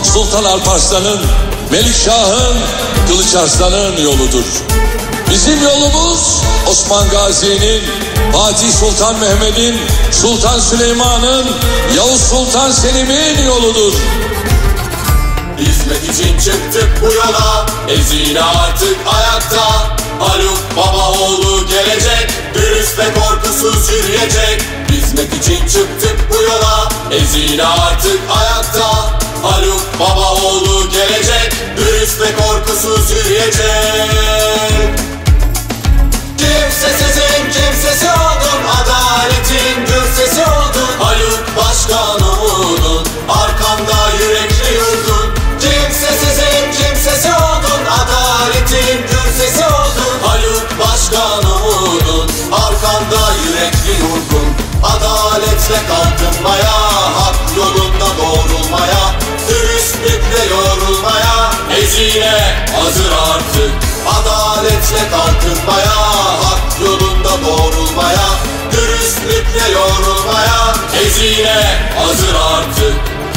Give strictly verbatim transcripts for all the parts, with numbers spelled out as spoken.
Sultan Alparslan'ın, Melikşah'ın, Kılıç Arslan'ın yoludur. Bizim yolumuz Osman Gazi'nin, Fatih Sultan Mehmet'in, Sultan Süleyman'ın, Yavuz Sultan Selim'in yoludur. Hizmet için çıktık bu yola, Ezine artık ayakta. Haluk Babaoğlu gelecek, dürüst ve korkusuz yürüyecek. Hizmet için çıktık bu yola, Ezine artık ayakta. Haluk Babaoğlu gelecek, dürüst ve korkusuz yürüyecek. Kimsesizin kimsesi oldun, adaletin gür sesi oldun. Haluk Başkanı'nın arkanda yürekli yurdun. Kimsesizin kimsesi oldun, adaletin gür sesi oldun. Haluk Başkanı'nın arkanda yürekli yurdun. Adaletle kalkınmaya, hak yolunda doğrulmaya, dürüstlükle yorulmaya, Ezine hazır artık. Adaletle kalkınmaya, hak yolunda doğrulmaya, dürüstlükle yorulmaya, Ezine hazır artık.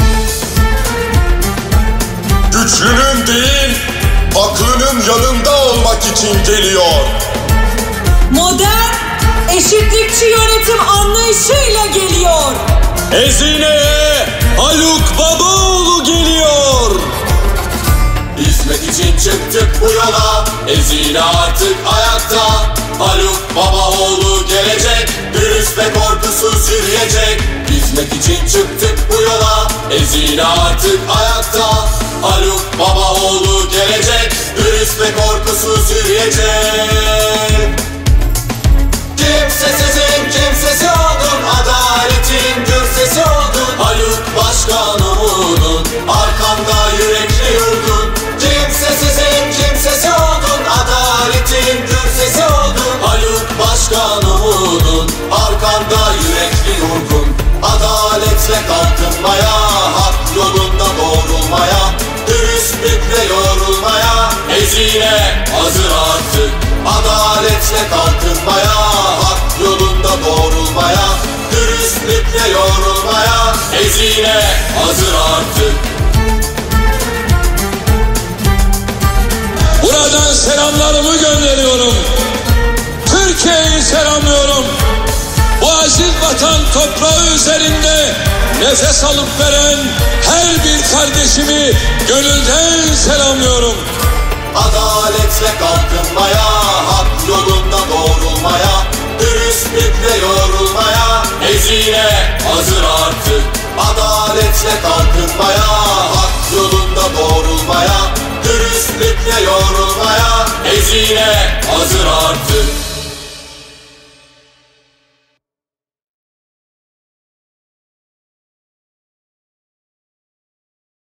Güçlünün değil, aklının yanında olmak için geliyor. Modern, eşitlikçi yönetim anlayışıyla geliyor. Ezine'ye Haluk Babaoğlu geliyor. Hizmet için çıktık bu yola, Ezine artık ayakta. Haluk Babaoğlu gelecek, dürüst ve korkusuz yürüyecek. Hizmet için çıktık bu yola, Ezine artık ayakta. Haluk Babaoğlu gelecek, dürüst ve korkusuz yürüyecek. Kimsesizin kimsesi oldun, adaletin gür sesi oldun. Haluk Başkanı'nın arkanda yürekli yurdun. Kimsesizin kimsesi oldun, adaletin gür sesi oldun. Haluk Başkanı'nın arkanda yürekli yurdun. Adaletle kalkınmaya, hak yolunda doğrulmaya, dürüstlükle yorulmaya, Ezine hazır artık. Adaletle kalkınmaya, hak yolunda doğrulmaya, dürüstlükle yorulmaya, Ezine hazır artık. Buradan selamlarımı gönderiyorum. Türkiye'yi selamlıyorum. Bu aziz vatan toprağı üzerinde nefes alıp veren her bir kardeşimi gönülden selamlıyorum. Adaletle kalkınmaya, hak yolunda doğrulmaya, dürüstlükle yorulmaya, Ezine hazır artık. Adaletle kalkınmaya, hak yolunda doğrulmaya, dürüstlükle yorulmaya, Ezine hazır artık.